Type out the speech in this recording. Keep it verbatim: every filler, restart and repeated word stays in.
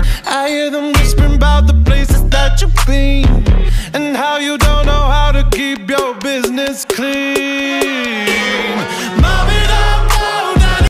I hear them whispering about the places that